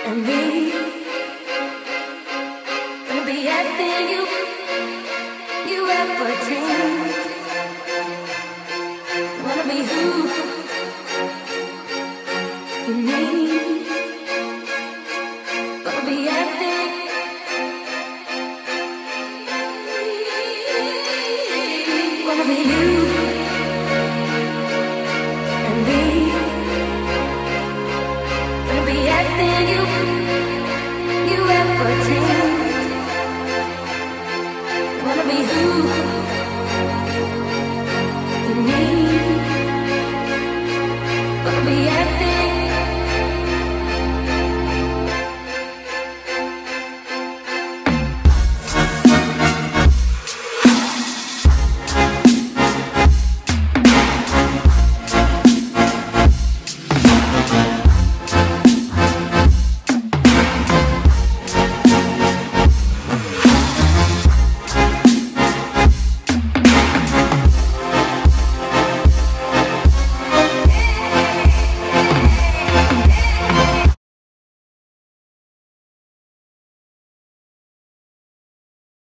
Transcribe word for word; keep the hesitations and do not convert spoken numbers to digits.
and me. Gonna be everything you, you ever dreamed. Wanna be who you need. Gonna be everything. Wanna be you and me. Gonna be everything you, you ever dreamed.